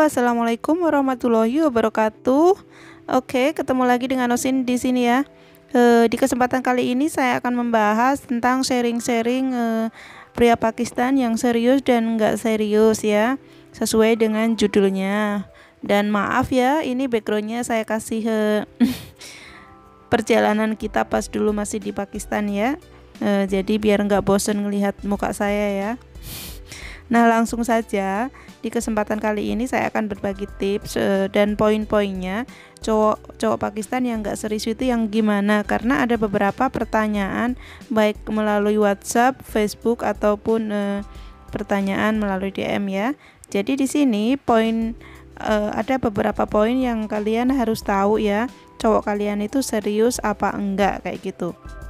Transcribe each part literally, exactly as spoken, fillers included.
Assalamualaikum warahmatullahi wabarakatuh. Oke, ketemu lagi dengan Nosin di sini ya. E, di kesempatan kali ini saya akan membahas tentang sharing-sharing e, pria Pakistan yang serius dan nggak serius ya, sesuai dengan judulnya. Dan maaf ya, ini backgroundnya saya kasih e, perjalanan kita pas dulu masih di Pakistan ya. E, jadi biar nggak bosen ngelihat muka saya ya. Nah, langsung saja di kesempatan kali ini saya akan berbagi tips uh, dan poin-poinnya cowok cowok Pakistan yang nggak serius itu yang gimana, karena ada beberapa pertanyaan baik melalui WhatsApp, Facebook ataupun uh, pertanyaan melalui D M ya. Jadi di sini poin uh, ada beberapa poin yang kalian harus tahu ya, cowok kalian itu serius apa enggak kayak gitu.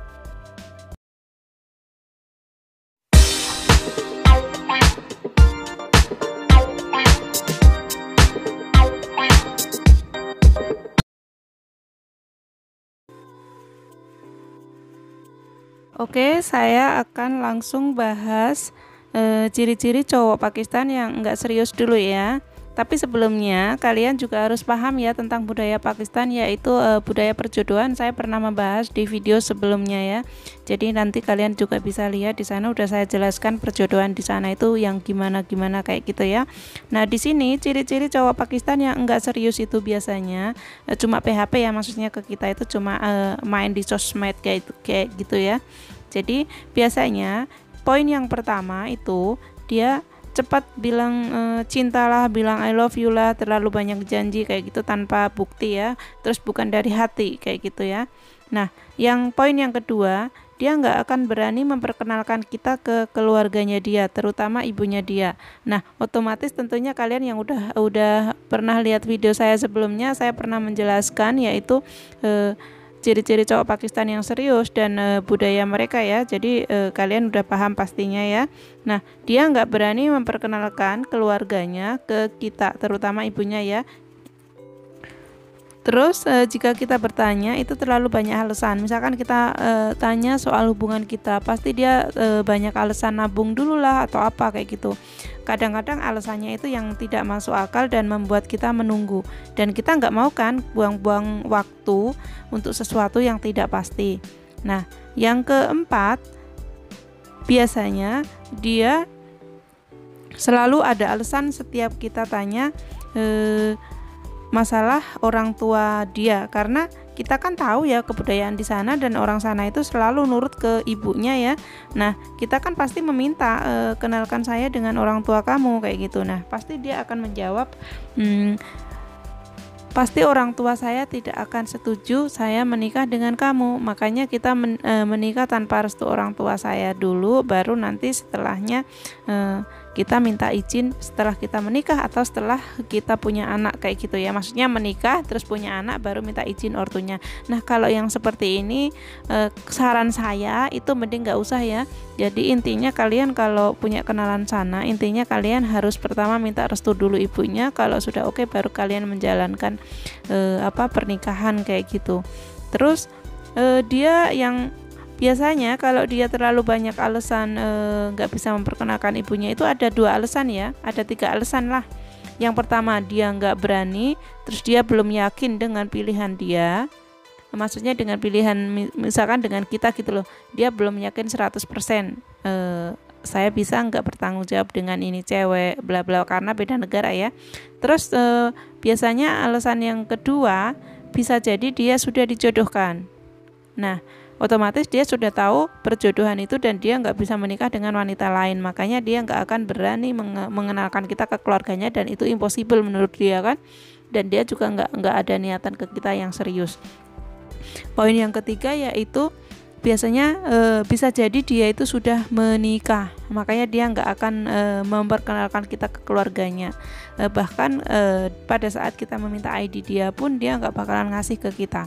Oke, saya akan langsung bahas e, ciri-ciri cowok Pakistan yang enggak serius dulu ya. Tapi sebelumnya kalian juga harus paham ya tentang budaya Pakistan, yaitu e, budaya perjodohan. Saya pernah membahas di video sebelumnya ya. Jadi nanti kalian juga bisa lihat di sana udah saya jelaskan perjodohan di sana itu yang gimana-gimana kayak gitu ya. Nah, di sini ciri-ciri cowok Pakistan yang enggak serius itu biasanya e, cuma P H P ya, maksudnya ke kita itu cuma e, main di sosmed kayak itu kayak gitu ya. Jadi biasanya poin yang pertama itu dia cepat bilang e, cinta lah, bilang I love you lah, terlalu banyak janji kayak gitu tanpa bukti ya, terus bukan dari hati kayak gitu ya. Nah, yang poin yang kedua, dia nggak akan berani memperkenalkan kita ke keluarganya dia, terutama ibunya dia. Nah, otomatis tentunya kalian yang udah udah pernah lihat video saya sebelumnya, saya pernah menjelaskan yaitu e, ciri-ciri cowok Pakistan yang serius dan e, budaya mereka ya. Jadi e, kalian udah paham pastinya ya. Nah, dia nggak berani memperkenalkan keluarganya ke kita, terutama ibunya ya. Terus e, jika kita bertanya itu terlalu banyak alasan. Misalkan kita e, tanya soal hubungan kita, pasti dia e, banyak alasan, nabung dulu lah atau apa kayak gitu. Kadang-kadang alasannya itu yang tidak masuk akal dan membuat kita menunggu. Dan kita nggak mau kan buang-buang waktu untuk sesuatu yang tidak pasti. Nah, yang keempat, biasanya dia selalu ada alasan setiap kita tanya e, masalah orang tua dia, karena kita kan tahu ya kebudayaan di sana dan orang sana itu selalu nurut ke ibunya ya. Nah, kita kan pasti meminta e, kenalkan saya dengan orang tua kamu kayak gitu. Nah, pasti dia akan menjawab hmm, pasti orang tua saya tidak akan setuju saya menikah dengan kamu. Makanya kita men, e, menikah tanpa restu orang tua saya dulu, baru nanti setelahnya e, kita minta izin setelah kita menikah atau setelah kita punya anak kayak gitu ya. Maksudnya menikah terus punya anak baru minta izin ortunya. Nah, kalau yang seperti ini eh, saran saya itu mending nggak usah ya. Jadi intinya kalian kalau punya kenalan sana, intinya kalian harus pertama minta restu dulu ibunya. Kalau sudah oke baru kalian menjalankan eh, apa pernikahan kayak gitu. Terus eh, dia yang biasanya kalau dia terlalu banyak alasan nggak e, bisa memperkenalkan ibunya, itu ada dua alasan ya, ada tiga alasan lah. Yang pertama, dia nggak berani, terus dia belum yakin dengan pilihan dia, maksudnya dengan pilihan misalkan dengan kita gitu loh, dia belum yakin seratus persen e, saya bisa nggak bertanggung jawab dengan ini cewek bla bla, karena beda negara ya. Terus e, biasanya alasan yang kedua, bisa jadi dia sudah dijodohkan. Nah, otomatis dia sudah tahu perjodohan itu dan dia nggak bisa menikah dengan wanita lain, makanya dia nggak akan berani menge- mengenalkan kita ke keluarganya, dan itu impossible menurut dia kan, dan dia juga nggak nggak ada niatan ke kita yang serius. Poin yang ketiga yaitu biasanya e, bisa jadi dia itu sudah menikah, makanya dia nggak akan e, memperkenalkan kita ke keluarganya. E, bahkan e, pada saat kita meminta I D dia pun dia nggak bakalan ngasih ke kita.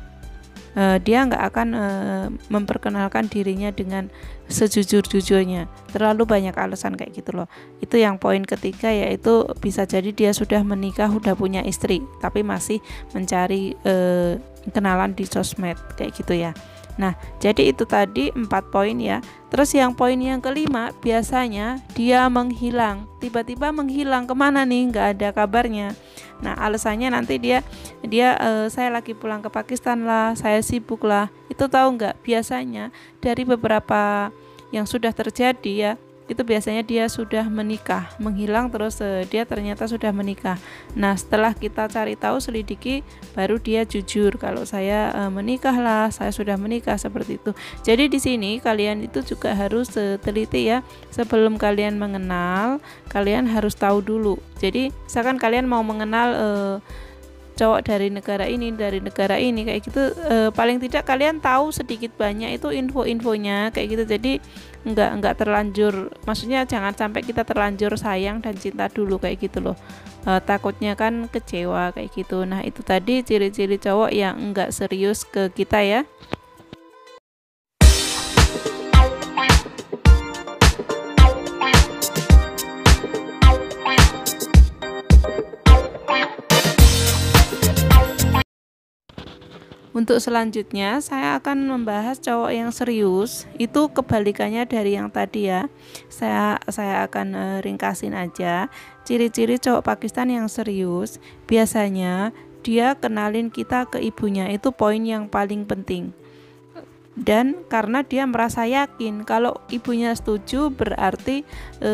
Uh, dia nggak akan uh, memperkenalkan dirinya dengan sejujur-jujurnya, terlalu banyak alasan kayak gitu loh. Itu yang poin ketiga, yaitu bisa jadi dia sudah menikah, udah punya istri, tapi masih mencari uh, kenalan di sosmed kayak gitu ya. Nah, jadi itu tadi empat poin ya. Terus yang poin yang kelima, biasanya dia menghilang, tiba-tiba menghilang kemana nih, nggak ada kabarnya. Nah, alasannya nanti dia dia e, saya lagi pulang ke Pakistan lah, saya sibuk lah. Itu tahu nggak? Biasanya dari beberapa yang sudah terjadi ya, itu biasanya dia sudah menikah, menghilang terus eh, dia ternyata sudah menikah. Nah, setelah kita cari tahu, selidiki, baru dia jujur kalau saya eh, menikah lah, saya sudah menikah, seperti itu. Jadi di sini kalian itu juga harus eh, teliti ya, sebelum kalian mengenal, kalian harus tahu dulu. Jadi misalkan kalian mau mengenal eh, cowok dari negara ini, dari negara ini kayak gitu, e, paling tidak kalian tahu sedikit banyak itu info-infonya kayak gitu. Jadi enggak enggak terlanjur, maksudnya jangan sampai kita terlanjur sayang dan cinta dulu kayak gitu loh. E, takutnya kan kecewa kayak gitu. Nah, itu tadi ciri-ciri cowok yang enggak serius ke kita ya. Untuk selanjutnya saya akan membahas cowok yang serius. Itu kebalikannya dari yang tadi ya. Saya saya akan e, ringkasin aja. Ciri-ciri cowok Pakistan yang serius, biasanya dia kenalin kita ke ibunya. Itu poin yang paling penting. Dan karena dia merasa yakin kalau ibunya setuju, berarti e,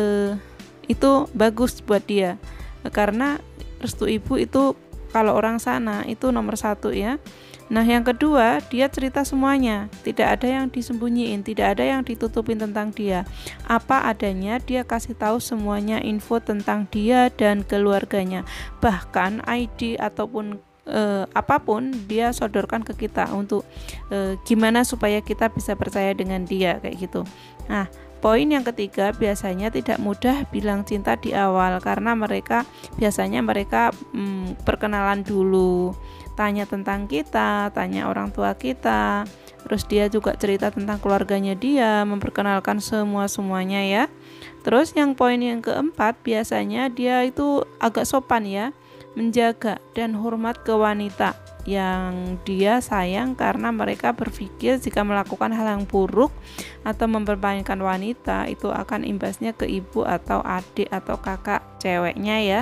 itu bagus buat dia. Karena restu ibu itu kalau orang sana itu nomor satu ya. Nah, yang kedua, dia cerita semuanya, tidak ada yang disembunyiin, tidak ada yang ditutupin tentang dia. Apa adanya, dia kasih tahu semuanya, info tentang dia dan keluarganya. Bahkan I D ataupun eh, apapun dia sodorkan ke kita untuk eh, gimana supaya kita bisa percaya dengan dia kayak gitu. Nah, poin yang ketiga, biasanya tidak mudah bilang cinta di awal karena mereka biasanya mereka hmm, perkenalan dulu, tanya tentang kita, tanya orang tua kita, terus dia juga cerita tentang keluarganya dia, memperkenalkan semua-semuanya ya. Terus yang poin yang keempat, biasanya dia itu agak sopan ya, menjaga dan hormat ke wanita yang dia sayang, karena mereka berpikir jika melakukan hal yang buruk atau mempermainkan wanita itu akan imbasnya ke ibu atau adik atau kakak ceweknya ya.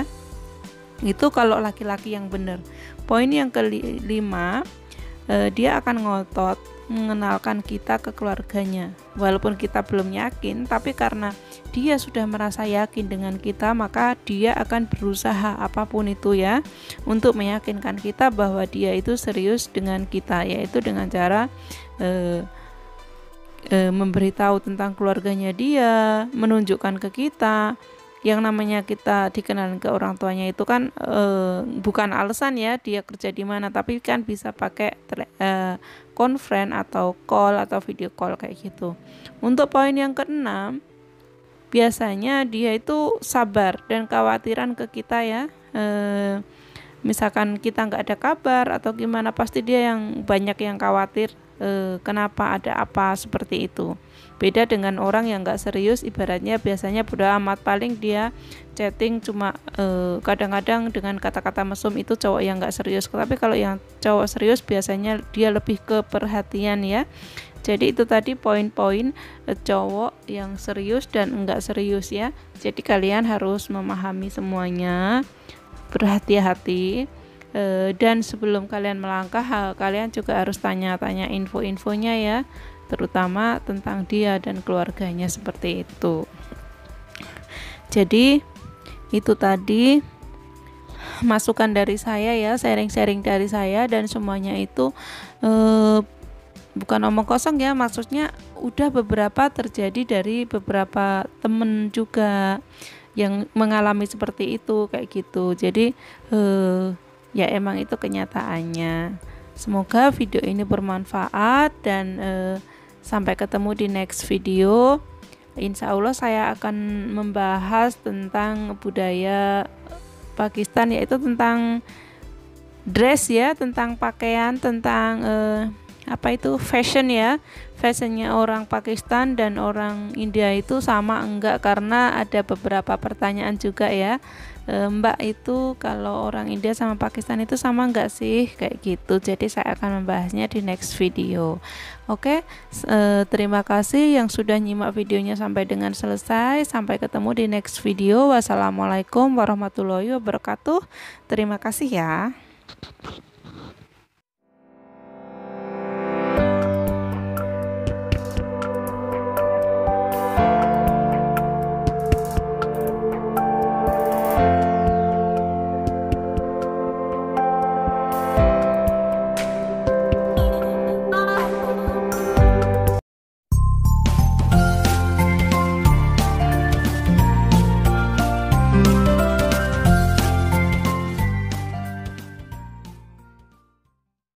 Itu kalau laki-laki yang benar. Poin yang kelima, eh, dia akan ngotot mengenalkan kita ke keluarganya. Walaupun kita belum yakin, tapi karena dia sudah merasa yakin dengan kita, maka dia akan berusaha apapun itu ya untuk meyakinkan kita bahwa dia itu serius dengan kita, yaitu dengan cara eh, eh, memberitahu tentang keluarganya dia, menunjukkan ke kita. Yang namanya kita dikenalin ke orang tuanya itu kan e, bukan alasan ya dia kerja di mana, tapi kan bisa pakai e, konferen atau call atau video call kayak gitu. Untuk poin yang keenam, biasanya dia itu sabar dan khawatiran ke kita ya. E, misalkan kita nggak ada kabar atau gimana, pasti dia yang banyak yang khawatir. E, kenapa, ada apa, seperti itu. Beda dengan orang yang nggak serius, ibaratnya biasanya bodo amat, paling dia chatting cuma e, kadang-kadang dengan kata-kata mesum, itu cowok yang nggak serius. Tapi kalau yang cowok serius biasanya dia lebih ke perhatian ya. Jadi itu tadi poin-poin e, cowok yang serius dan enggak serius ya. Jadi kalian harus memahami semuanya, berhati-hati. E, dan sebelum kalian melangkah, kalian juga harus tanya-tanya info-infonya ya, terutama tentang dia dan keluarganya, seperti itu. Jadi itu tadi masukan dari saya ya, sharing-sharing dari saya, dan semuanya itu e, bukan omong kosong ya, maksudnya udah beberapa terjadi dari beberapa temen juga yang mengalami seperti itu kayak gitu. Jadi e, ya emang itu kenyataannya. Semoga video ini bermanfaat dan eh, sampai ketemu di next video. Insya Allah saya akan membahas tentang budaya Pakistan, yaitu tentang dress ya, tentang pakaian, tentang eh, apa itu fashion ya, fashionnya orang Pakistan dan orang India itu sama enggak, karena ada beberapa pertanyaan juga ya, e, Mbak itu kalau orang India sama Pakistan itu sama enggak sih, kayak gitu. Jadi saya akan membahasnya di next video. Oke, e, terima kasih yang sudah nyimak videonya sampai dengan selesai. Sampai ketemu di next video. Wassalamualaikum warahmatullahi wabarakatuh. Terima kasih ya.